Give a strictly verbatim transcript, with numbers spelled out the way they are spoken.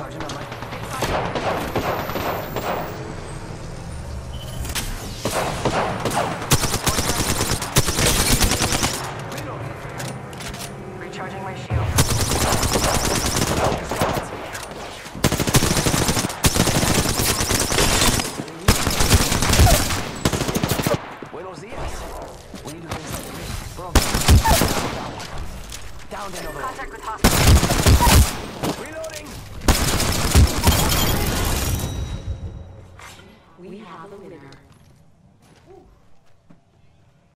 Recharging on my... Recharging my shield. Buenos dias. We need to fix that ring. Bro. Down and over. Contact with hostile. Reloading. We have a winner.